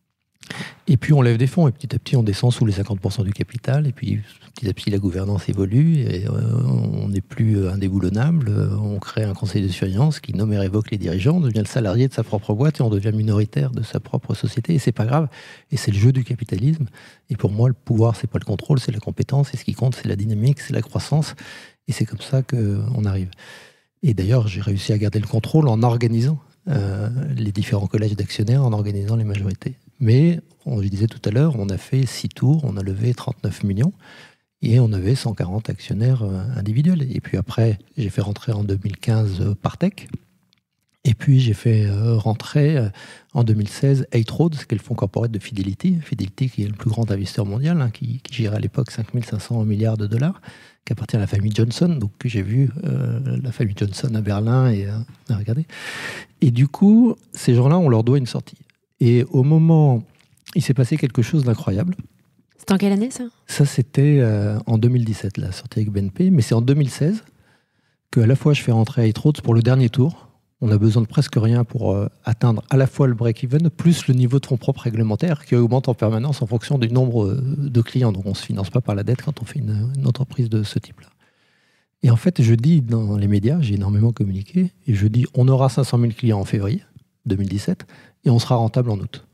Speaker 3: Et puis on lève des fonds et petit à petit on descend sous les 50% du capital et puis petit à petit la gouvernance évolue et on n'est plus indéboulonnable. On crée un conseil de surveillance qui nomme et révoque les dirigeants, on devient le salarié de sa propre boîte et on devient minoritaire de sa propre société et c'est pas grave. Et c'est le jeu du capitalisme. Et pour moi, le pouvoir, c'est pas le contrôle, c'est la compétence et ce qui compte, c'est la dynamique, c'est la croissance. Et c'est comme ça qu'on arrive. Et d'ailleurs, j'ai réussi à garder le contrôle en organisant les différents collèges d'actionnaires, en organisant les majorités. Mais, je disais tout à l'heure, on a fait 6 tours, on a levé 39 millions et on avait 140 actionnaires individuels. Et puis après, j'ai fait rentrer en 2015 Partech. Et puis j'ai fait rentrer en 2016 Eight Roads, qui est le fonds corporate de Fidelity. Fidelity qui est le plus grand investisseur mondial, qui gérait à l'époque 5500 milliards de dollars, qui appartient à la famille Johnson. Donc j'ai vu la famille Johnson à Berlin et regardez. Et du coup, ces gens-là, on leur doit une sortie. Et au moment, il s'est passé quelque chose d'incroyable.
Speaker 2: C'était en quelle année ça ?
Speaker 3: Ça, c'était en 2017, la sortie avec BNP. Mais c'est en 2016 qu'à la fois je fais rentrer Eight Roads pour le dernier tour. On a besoin de presque rien pour atteindre à la fois le break-even, plus le niveau de fonds propres réglementaire qui augmente en permanence en fonction du nombre de clients. Donc on ne se finance pas par la dette quand on fait une entreprise de ce type-là. Et en fait, je dis dans les médias, j'ai énormément communiqué, et je dis on aura 500 000 clients en février 2017 et on sera rentable en août.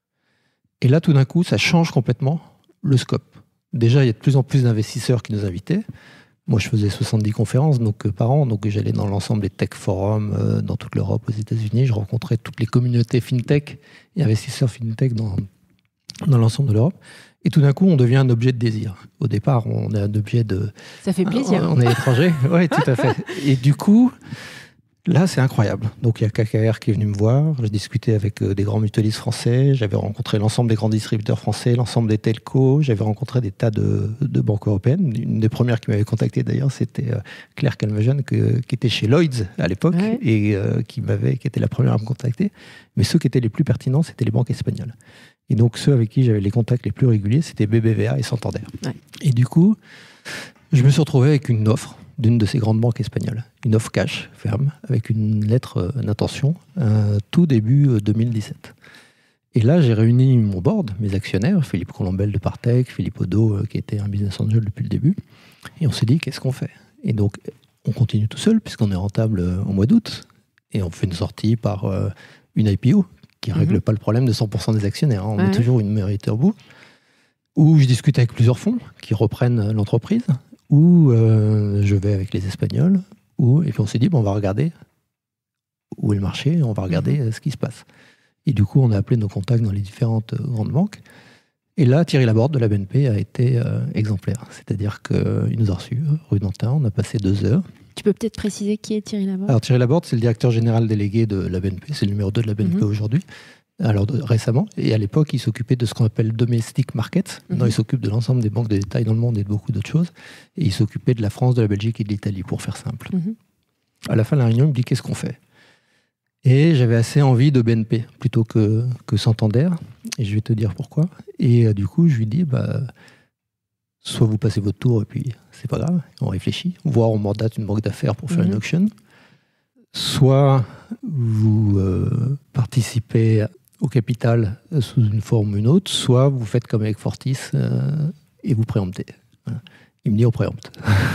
Speaker 3: Et là, tout d'un coup, ça change complètement le scope. Déjà, il y a de plus en plus d'investisseurs qui nous invitaient. Moi, je faisais 70 conférences par an, donc j'allais dans l'ensemble des tech forums dans toute l'Europe, aux États-Unis. Je rencontrais toutes les communautés fintech et investisseurs fintech dans dans l'ensemble de l'Europe. Et tout d'un coup, on devient un objet de désir. Au départ, on est un objet de...
Speaker 2: Ça fait plaisir.
Speaker 3: On est étranger. Oui, tout à fait. Et du coup, là, c'est incroyable. Donc, il y a KKR qui est venu me voir. J'ai discuté avec des grands mutualistes français. J'avais rencontré l'ensemble des grands distributeurs français, l'ensemble des telcos. J'avais rencontré des tas de banques européennes. Une des premières qui m'avait contacté, d'ailleurs, c'était Claire Calmejean, qui était chez Lloyds à l'époque,
Speaker 2: Ouais.
Speaker 3: et qui était la première à me contacter. Mais ceux qui étaient les plus pertinents, c'était les banques espagnoles. Et donc, ceux avec qui j'avais les contacts les plus réguliers, c'était BBVA et Santander.
Speaker 2: Ouais.
Speaker 3: Et du coup, je me suis retrouvé avec une offre d'une de ces grandes banques espagnoles. Une offre cash, ferme, avec une lettre d'intention, tout début 2017. Et là, j'ai réuni mon board, mes actionnaires, Philippe Colombel de Partech, Philippe Odo, qui était un business angel depuis le début. Et on s'est dit, qu'est-ce qu'on fait? Et donc, on continue tout seul, puisqu'on est rentable au mois d'août. Et on fait une sortie par une IPO, qui ne règle pas le problème de 100% des actionnaires. On met toujours une minorité au bout. Où je discute avec plusieurs fonds qui reprennent l'entreprise, ou je vais avec les Espagnols, et puis on s'est dit, on va regarder où est le marché, on va regarder ce qui se passe. Et du coup, on a appelé nos contacts dans les différentes grandes banques. Et là, Thierry Laborde de la BNP a été exemplaire. C'est-à-dire qu'il nous a reçus, rue d'Antin, on a passé 2 heures.
Speaker 2: Tu peux peut-être préciser qui est Thierry Laborde?
Speaker 3: Alors Thierry Laborde, c'est le directeur général délégué de la BNP, c'est le numéro 2 de la BNP aujourd'hui. Alors récemment, et à l'époque, il s'occupait de ce qu'on appelle domestic market. Maintenant, il s'occupe de l'ensemble des banques de détail dans le monde et de beaucoup d'autres choses. Et il s'occupait de la France, de la Belgique et de l'Italie, pour faire simple. À la fin de la réunion, il me dit, qu'est-ce qu'on fait? Et j'avais assez envie de BNP plutôt que Santander. Et je vais te dire pourquoi. Et du coup, je lui dis, soit vous passez votre tour et puis c'est pas grave, on réfléchit. Voire on mandate une banque d'affaires pour faire une auction. Soit vous participez au capital sous une forme ou une autre, soit vous faites comme avec Fortis et vous préemptez. Voilà. Il me dit on préempte.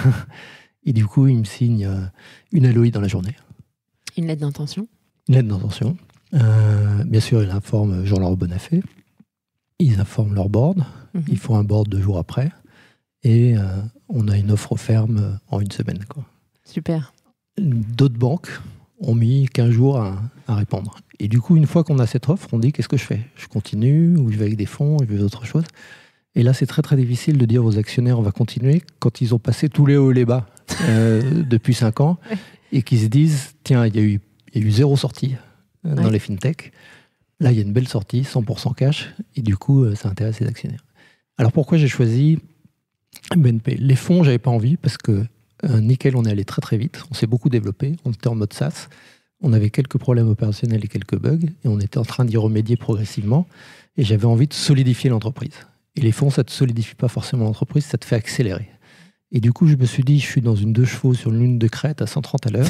Speaker 3: Et du coup, il me signe une LOI dans la journée.
Speaker 2: Une lettre d'intention?
Speaker 3: Une lettre d'intention. Bien sûr, il informe Jean-Laurent Bonafé. Ils informent leur board. Ils font un board 2 jours après. Et on a une offre ferme en 1 semaine. Quoi.
Speaker 2: Super.
Speaker 3: D'autres banques ont mis 15 jours à répondre. Et du coup, une fois qu'on a cette offre, on dit qu'est-ce que je fais? Je continue ou je vais avec des fonds, je vais d'autres choses. Et là, c'est très très difficile de dire aux actionnaires on va continuer quand ils ont passé tous les hauts et les bas depuis 5 ans et qu'ils se disent tiens, il y a eu 0 sortie dans les fintech. Là, il y a une belle sortie, 100% cash. Et du coup, ça intéresse les actionnaires. Alors pourquoi j'ai choisi BNP? Les fonds, j'avais pas envie parce que nickel, on est allé très très vite. On s'est beaucoup développé. On était en mode SaaS. On avait quelques problèmes opérationnels et quelques bugs. Et on était en train d'y remédier progressivement. Et j'avais envie de solidifier l'entreprise. Et les fonds, ça ne te solidifie pas forcément l'entreprise, ça te fait accélérer. Et du coup, je me suis dit, je suis dans une 2 chevaux sur une lune de crête à 130 à l'heure.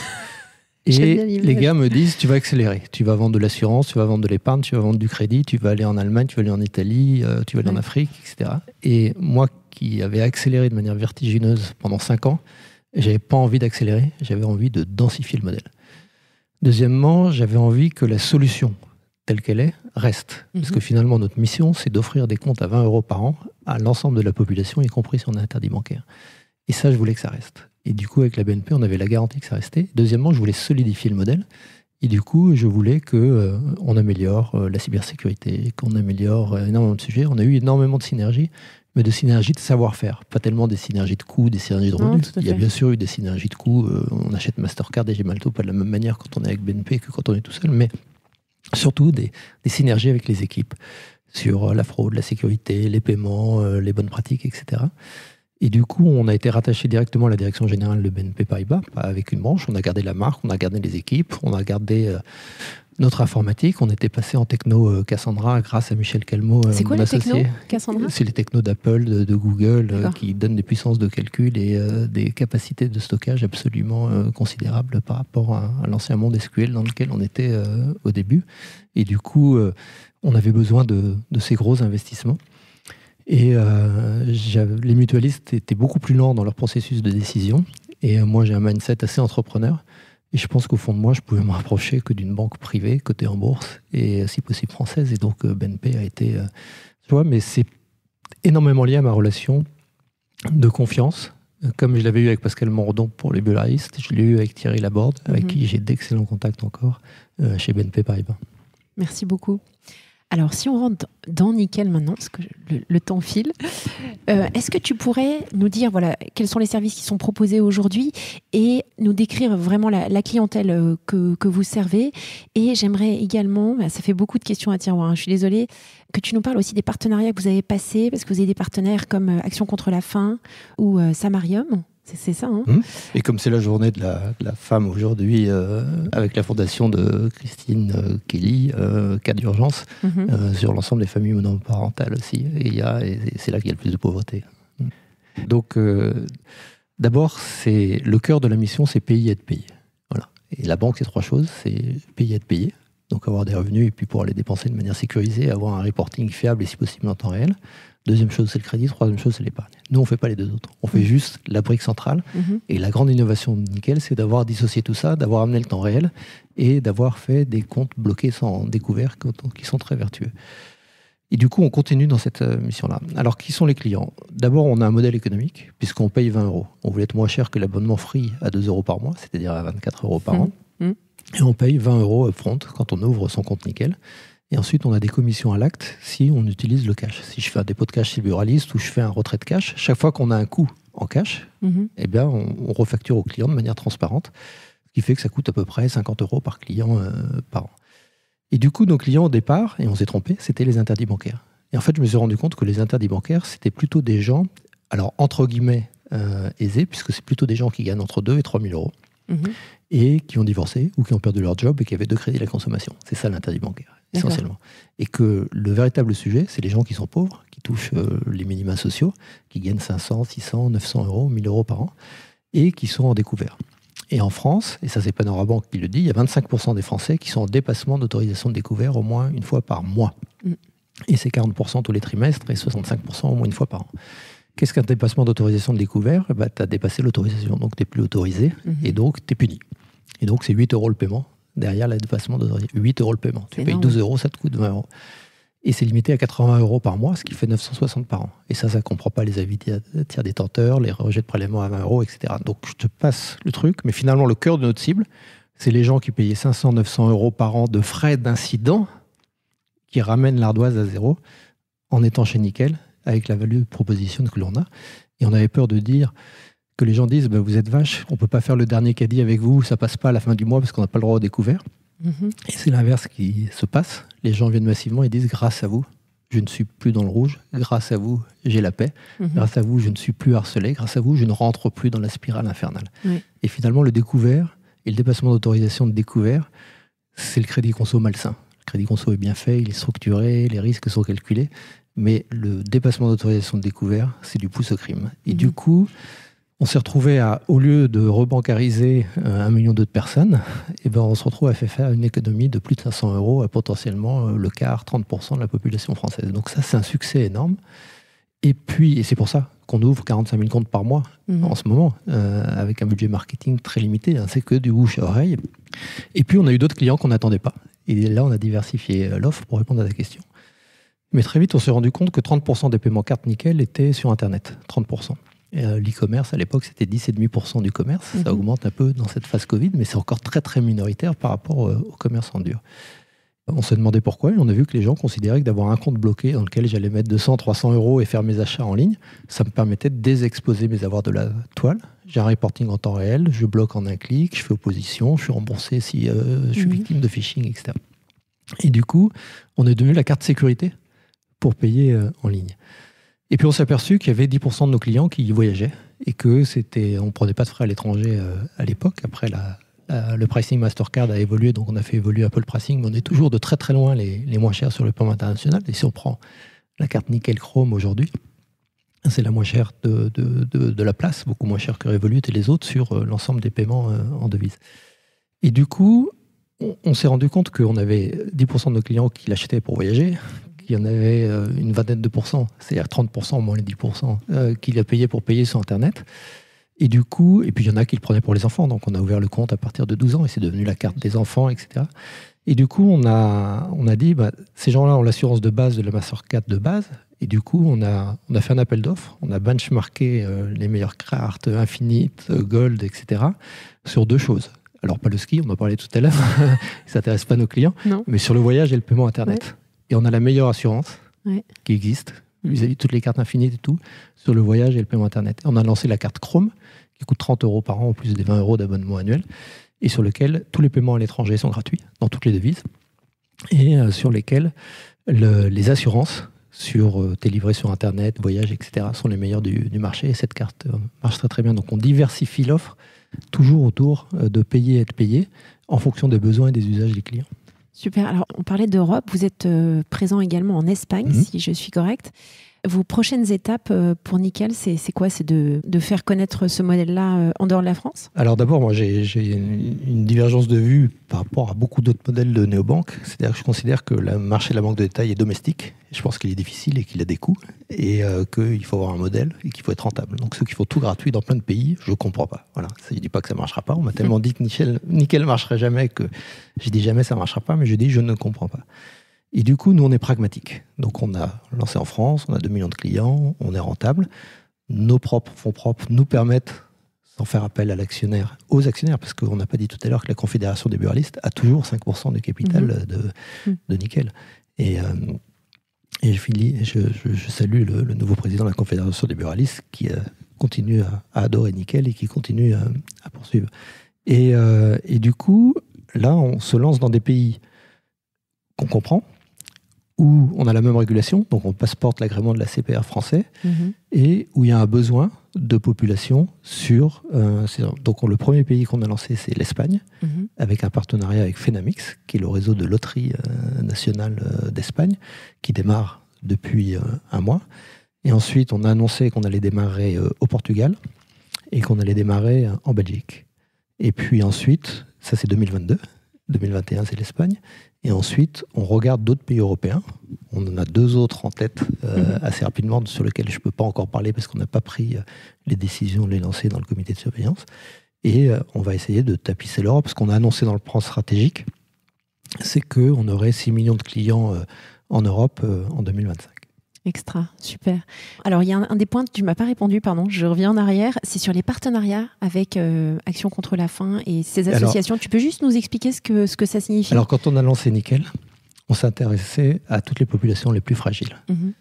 Speaker 3: Et les gars me disent, tu vas accélérer. Tu vas vendre de l'assurance, tu vas vendre de l'épargne, tu vas vendre du crédit, tu vas aller en Allemagne, tu vas aller en Italie, tu vas aller en Afrique, etc. Et moi, qui avais accéléré de manière vertigineuse pendant 5 ans, j'avais pas envie d'accélérer, j'avais envie de densifier le modèle. Deuxièmement, j'avais envie que la solution telle qu'elle est, reste. Parce que finalement, notre mission, c'est d'offrir des comptes à 20 € par an à l'ensemble de la population, y compris si on a interdit bancaire. Et ça, je voulais que ça reste. Et du coup, avec la BNP, on avait la garantie que ça restait. Deuxièmement, je voulais solidifier le modèle. Et du coup, je voulais qu'on améliore la cybersécurité, qu'on améliore énormément de sujets. On a eu énormément de synergies, mais de synergies de savoir-faire. Pas tellement des synergies de coûts, des synergies de revenus. Il y a bien sûr eu des synergies de coûts. On achète Mastercard et Gemalto pas de la même manière quand on est avec BNP que quand on est tout seul, mais surtout des synergies avec les équipes sur la fraude, la sécurité, les paiements, les bonnes pratiques, etc. Et du coup, on a été rattaché directement à la direction générale de BNP Paribas, pas avec une branche. On a gardé la marque, on a gardé les équipes, on a gardé notre informatique. On était passé en techno Cassandra grâce à Michel Calmeau,
Speaker 2: c'est quoi
Speaker 3: mon
Speaker 2: les
Speaker 3: associé.
Speaker 2: technos Cassandra?
Speaker 3: C'est les technos d'Apple, de Google, qui donnent des puissances de calcul et des capacités de stockage absolument considérables par rapport à l'ancien monde SQL dans lequel on était au début. Et du coup, on avait besoin de ces gros investissements. Et les mutualistes étaient beaucoup plus lents dans leur processus de décision. Et moi, j'ai un mindset assez entrepreneur. Et je pense qu'au fond de moi, je pouvais me rapprocher que d'une banque privée, cotée en bourse, et si possible française. Et donc, BNP a été... tu vois, mais c'est énormément lié à ma relation de confiance. Comme je l'avais eu avec Pascal Mourdon pour les bullaristes, je l'ai eu avec Thierry Laborde, avec qui j'ai d'excellents contacts encore chez BNP Paribas.
Speaker 2: Merci beaucoup. Alors, si on rentre dans Nickel maintenant, parce que le temps file, est-ce que tu pourrais nous dire voilà, quels sont les services qui sont proposés aujourd'hui et nous décrire vraiment la clientèle que vous servez? Et j'aimerais également, ça fait beaucoup de questions à tiroir, hein, je suis désolée, que tu nous parles aussi des partenariats que vous avez passés, parce que vous avez des partenaires comme Action contre la faim ou Samarium. C'est ça, hein.
Speaker 3: Et comme c'est la journée de la femme aujourd'hui, avec la fondation de Christine Kelly, cas d'urgence, sur l'ensemble des familles monoparentales aussi. Et c'est là qu'il y a le plus de pauvreté. Donc, d'abord, le cœur de la mission, c'est payer et être payé. Voilà. Et la banque, c'est 3 choses. C'est payer et être payé. Donc, avoir des revenus et puis pouvoir les dépenser de manière sécurisée, avoir un reporting fiable et si possible en temps réel. Deuxième chose, c'est le crédit. Troisième chose, c'est l'épargne. Nous, on ne fait pas les deux autres. On fait juste la brique centrale. Et la grande innovation de Nickel, c'est d'avoir dissocié tout ça, d'avoir amené le temps réel et d'avoir fait des comptes bloqués sans découvert qui sont très vertueux. Et du coup, on continue dans cette mission-là. Alors, qui sont les clients? D'abord, on a un modèle économique, puisqu'on paye 20 €. On voulait être moins cher que l'abonnement Free à 2 € par mois, c'est-à-dire à 24 € par an. Et on paye 20 € upfront quand on ouvre son compte Nickel. Et ensuite, on a des commissions à l'acte si on utilise le cash. Si je fais un dépôt de cash chez Buralist ou je fais un retrait de cash, chaque fois qu'on a un coût en cash, eh bien, on refacture au client de manière transparente, ce qui fait que ça coûte à peu près 50 € par client par an. Et du coup, nos clients au départ, et on s'est trompé, c'était les interdits bancaires. Et en fait, je me suis rendu compte que les interdits bancaires, c'était plutôt des gens, alors entre guillemets, aisés, puisque c'est plutôt des gens qui gagnent entre 2 000 et 3 000 €, et qui ont divorcé ou qui ont perdu leur job et qui avaient 2 crédits à la consommation. C'est ça l'interdit bancaire, essentiellement. Et que le véritable sujet, c'est les gens qui sont pauvres, qui touchent les minima sociaux, qui gagnent 500, 600, 900 €, 1 000 € par an, et qui sont en découvert. Et en France, et ça c'est Panorabank qui le dit, il y a 25% des Français qui sont en dépassement d'autorisation de découvert au moins une fois par mois. Et c'est 40% tous les trimestres et 65% au moins une fois par an. Qu'est-ce qu'un dépassement d'autorisation de découvert? Tu as dépassé l'autorisation, donc tu n'es plus autorisé, et donc tu es puni. Et donc c'est 8 € le paiement derrière le dépassement d'autorisation. 8 € le paiement. Tu payes 12 €, ça te coûte 20 €. Et c'est limité à 80 € par mois, ce qui fait 960 par an. Et ça ne comprend pas les avis tiers détenteurs, les rejets de prélèvements à 20 €, etc. Donc je te passe le truc, mais finalement le cœur de notre cible, c'est les gens qui payaient 500, 900 € par an de frais d'incident, qui ramènent l'ardoise à 0 en étant chez Nickel, avec la value de proposition que l'on a. Et on avait peur de dire que les gens disent vous êtes vache, on ne peut pas faire le dernier caddie avec vous, ça ne passe pas à la fin du mois parce qu'on n'a pas le droit au découvert. Et c'est l'inverse qui se passe. Les gens viennent massivement et disent grâce à vous, je ne suis plus dans le rouge, grâce à vous, j'ai la paix, grâce à vous, je ne suis plus harcelé, grâce à vous, je ne rentre plus dans la spirale infernale. Et finalement, le découvert et le dépassement d'autorisation de découvert, c'est le crédit conso malsain. Le crédit conso est bien fait, il est structuré, les risques sont calculés, mais le dépassement d'autorisation de découvert, c'est du pouce au crime. Et du coup, on s'est retrouvé au lieu de rebancariser 1 million de personnes, on se retrouve à faire une économie de plus de 500 € à potentiellement le quart, 30% de la population française. Donc ça, c'est un succès énorme. Et c'est pour ça qu'on ouvre 45 000 comptes par mois en ce moment, avec un budget marketing très limité. Hein, c'est que du bouche à oreille. Et puis, on a eu d'autres clients qu'on n'attendait pas. Et là, on a diversifié l'offre pour répondre à ta question. Mais très vite, on s'est rendu compte que 30% des paiements carte Nickel étaient sur Internet. 30%. L'e-commerce, à l'époque, c'était 10,5% du commerce. Ça augmente un peu dans cette phase Covid, mais c'est encore très, très minoritaire par rapport au commerce en dur. On s'est demandé pourquoi, et on a vu que les gens considéraient que d'avoir un compte bloqué dans lequel j'allais mettre 200, 300 € et faire mes achats en ligne, ça me permettait de désexposer mes avoirs de la toile. J'ai un reporting en temps réel, je bloque en un clic, je fais opposition, je suis remboursé si je suis victime de phishing, etc. Et du coup, on est devenu la carte sécurité pour payer en ligne. Et puis on s'est aperçu qu'il y avait 10% de nos clients qui voyageaient et qu'on ne prenait pas de frais à l'étranger à l'époque. Après, le pricing Mastercard a évolué, donc on a fait évoluer un peu le pricing, mais on est toujours de très très loin les moins chers sur le plan international. Et si on prend la carte Nickel Chrome aujourd'hui, c'est la moins chère de la place, beaucoup moins chère que Revolut et les autres sur l'ensemble des paiements en devises. Et du coup, on s'est rendu compte qu'on avait 10% de nos clients qui l'achetaient pour voyager, qu'il y en avait une vingtaine de pourcents, c'est-à-dire 30% moins les 10%, qui l'a payé pour payer sur Internet. Et du coup, et puis il y en a qui le prenaient pour les enfants, donc on a ouvert le compte à partir de 12 ans et c'est devenu la carte des enfants, etc. Et du coup, on a dit, ces gens-là ont l'assurance de base de la Mastercard de base, et du coup, on a fait un appel d'offres, on a benchmarké les meilleures cartes, Infinite, Gold, etc., sur 2 choses. Alors, pas le ski, on en parlait tout à l'heure, ça n'intéresse pas nos clients, mais sur le voyage et le paiement Internet. Et on a la meilleure assurance qui existe vis-à-vis de toutes les cartes infinies et tout, sur le voyage et le paiement Internet. On a lancé la carte Chrome, qui coûte 30 € par an, en plus des 20 € d'abonnement annuel, et sur lequel tous les paiements à l'étranger sont gratuits, dans toutes les devises, et sur lesquels les assurances sur tes livrets sur Internet, voyage, etc., sont les meilleures du marché, et cette carte marche très très bien. Donc on diversifie l'offre, toujours autour de payer et être payé, en fonction des besoins et des usages des clients.
Speaker 2: Super. Alors, on parlait d'Europe. Vous êtes présent également en Espagne, si je suis correcte. Vos prochaines étapes pour Nickel, c'est quoi? C'est de faire connaître ce modèle-là en dehors de la France?
Speaker 3: Alors d'abord, moi j'ai une divergence de vue par rapport à beaucoup d'autres modèles de néobanques. C'est-à-dire que je considère que le marché de la banque de détail est domestique. Je pense qu'il est difficile et qu'il a des coûts. Et qu'il faut avoir un modèle et qu'il faut être rentable. Donc ceux qui font tout gratuit dans plein de pays, je ne comprends pas. Voilà. Je ne dis pas que ça ne marchera pas. On m'a tellement dit que Nickel ne marcherait jamais que j'ai dit jamais ça ne marchera pas. Mais je dis je ne comprends pas. Et du coup, nous, on est pragmatique. Donc, on a lancé en France, on a 2 millions de clients, on est rentable. Nos propres fonds propres nous permettent, sans faire appel aux actionnaires, parce qu'on n'a pas dit tout à l'heure que la Confédération des buralistes a toujours 5% du capital de Nickel. Et je salue le nouveau président de la Confédération des buralistes qui continue à adorer Nickel et qui continue à poursuivre. Et du coup, là, on se lance dans des pays qu'on comprend, où on a la même régulation, donc on passeporte l'agrément de la CPR français, et où il y a un besoin de population sur... donc le premier pays qu'on a lancé, c'est l'Espagne, avec un partenariat avec Fenamix, qui est le réseau de loterie nationale d'Espagne, qui démarre depuis un mois. Et ensuite, on a annoncé qu'on allait démarrer au Portugal, et qu'on allait démarrer en Belgique. Et puis ensuite, ça c'est 2022, 2021 c'est l'Espagne, et ensuite, on regarde d'autres pays européens. On en a 2 autres en tête assez rapidement, sur lesquels je ne peux pas encore parler parce qu'on n'a pas pris les décisions de les lancer dans le comité de surveillance. Et on va essayer de tapisser l'Europe. Ce qu'on a annoncé dans le plan stratégique, c'est qu'on aurait 6 millions de clients en Europe en 2025.
Speaker 2: Extra, super. Alors, il y a un des points que tu ne m'as pas répondu, pardon, je reviens en arrière, c'est sur les partenariats avec Action contre la faim et ces associations. Tu peux juste nous expliquer ce que ça signifie? Alors,
Speaker 3: quand on a lancé Nickel, on s'intéressait à toutes les populations les plus fragiles.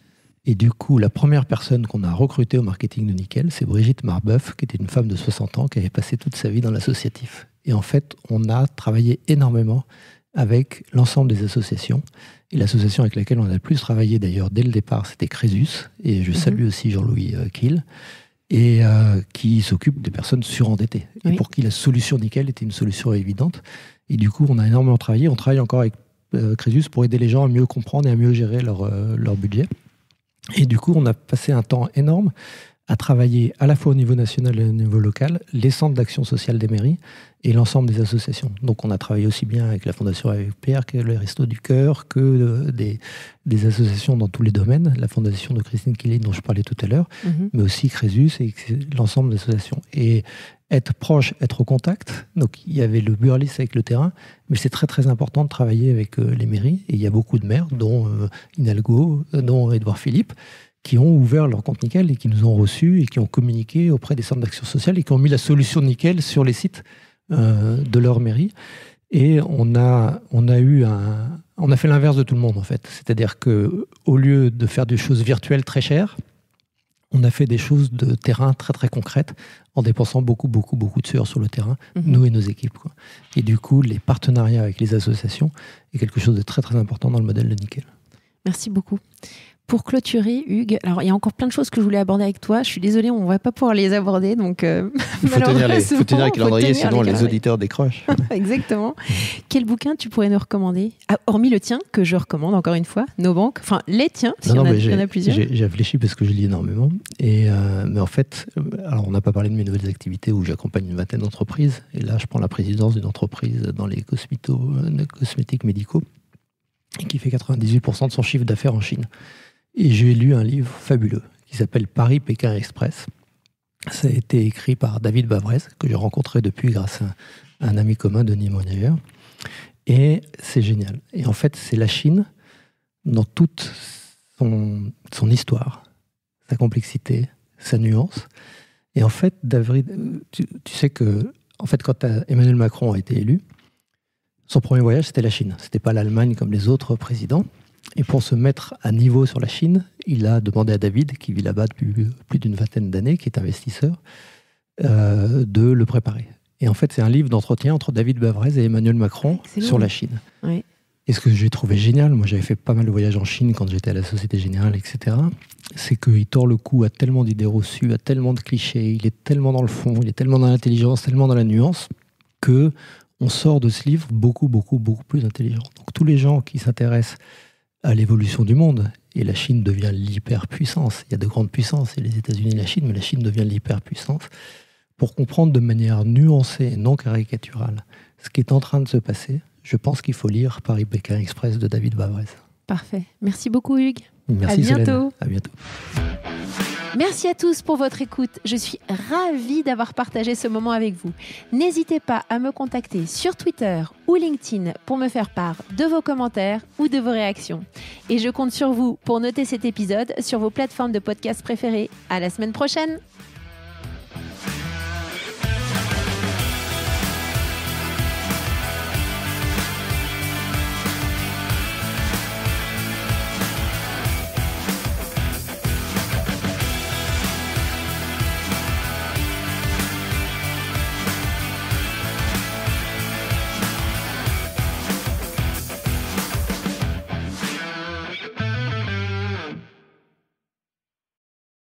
Speaker 3: Et du coup, la première personne qu'on a recrutée au marketing de Nickel, c'est Brigitte Marbeuf, qui était une femme de 60 ans, qui avait passé toute sa vie dans l'associatif. Et en fait, on a travaillé énormément avec l'ensemble des associations. Et l'association avec laquelle on a le plus travaillé d'ailleurs dès le départ, c'était Crésus. Et je salue aussi Jean-Louis Kiel, et qui s'occupe des personnes surendettées. Et pour qui la solution Nickel était une solution évidente. Et du coup, on a énormément travaillé. On travaille encore avec Crésus pour aider les gens à mieux comprendre et à mieux gérer leur budget. Et du coup, on a passé un temps énorme à travailler à la fois au niveau national et au niveau local, les centres d'action sociale des mairies et l'ensemble des associations. Donc on a travaillé aussi bien avec la Fondation AFPR que les Restos du Cœur, que des associations dans tous les domaines, la Fondation de Christine Killy dont je parlais tout à l'heure, mais aussi Crésus et l'ensemble des associations. Et être proche, être au contact. Donc il y avait le buralisme avec le terrain, mais c'est très très important de travailler avec les mairies. Et il y a beaucoup de maires, dont Hidalgo, dont Édouard Philippe, qui ont ouvert leur compte Nickel et qui nous ont reçus et qui ont communiqué auprès des centres d'action sociale et qui ont mis la solution Nickel sur les sites de leur mairie. Et on a fait l'inverse de tout le monde en fait. C'est-à-dire qu'au lieu de faire des choses virtuelles très chères, on a fait des choses de terrain très très concrètes en dépensant beaucoup de sueur sur le terrain, nous et nos équipes, quoi. Et du coup, les partenariats avec les associations est quelque chose de très très important dans le modèle de Nickel.
Speaker 2: Merci beaucoup. Pour clôturer, Hugues, alors il y a encore plein de choses que je voulais aborder avec toi. Je suis désolée, on ne va pas pouvoir les aborder. Donc,
Speaker 3: il faut tenir le calendrier, sinon les auditeurs décrochent.
Speaker 2: Exactement. Quel bouquin tu pourrais nous recommander? Hormis le tien, que je recommande encore une fois, Nos banques, enfin les tiens, s'il y en a plusieurs.
Speaker 3: J'ai réfléchi parce que je lis énormément. Mais en fait, alors on n'a pas parlé de mes nouvelles activités où j'accompagne une vingtaine d'entreprises. Et là, je prends la présidence d'une entreprise dans les cosmétiques médicaux et qui fait 98% de son chiffre d'affaires en Chine. Et j'ai lu un livre fabuleux qui s'appelle Paris-Pékin Express. Ça a été écrit par David Bavrez, que j'ai rencontré depuis grâce à un ami commun, Denis Monnier. Et c'est génial. Et en fait, c'est la Chine dans toute son histoire, sa complexité, sa nuance. Et en fait, David, tu sais que en fait, quand Emmanuel Macron a été élu, son premier voyage, c'était la Chine. C'était pas l'Allemagne comme les autres présidents. Et pour se mettre à niveau sur la Chine, il a demandé à David, qui vit là-bas depuis plus d'une vingtaine d'années, qui est investisseur, de le préparer. Et en fait, c'est un livre d'entretien entre David Bavrez et Emmanuel Macron sur la Chine.
Speaker 2: Oui.
Speaker 3: Et ce que j'ai trouvé génial, moi j'avais fait pas mal de voyages en Chine quand j'étais à la Société Générale, etc., c'est qu'il tord le cou à tellement d'idées reçues, à tellement de clichés, il est tellement dans le fond, il est tellement dans l'intelligence, tellement dans la nuance, que on sort de ce livre beaucoup plus intelligent. Donc tous les gens qui s'intéressent à l'évolution du monde, et la Chine devient l'hyperpuissance, il y a de grandes puissances, il y a les États-Unis et la Chine, mais la Chine devient l'hyperpuissance, pour comprendre de manière nuancée et non caricaturale ce qui est en train de se passer, je pense qu'il faut lire Paris-Pékin Express de David Bavrez.
Speaker 2: Parfait. Merci beaucoup, Hugues.
Speaker 3: Merci,
Speaker 2: à bientôt.
Speaker 3: Solène. À bientôt.
Speaker 2: Merci à tous pour votre écoute. Je suis ravie d'avoir partagé ce moment avec vous. N'hésitez pas à me contacter sur Twitter ou LinkedIn pour me faire part de vos commentaires ou de vos réactions. Et je compte sur vous pour noter cet épisode sur vos plateformes de podcast préférées. À la semaine prochaine.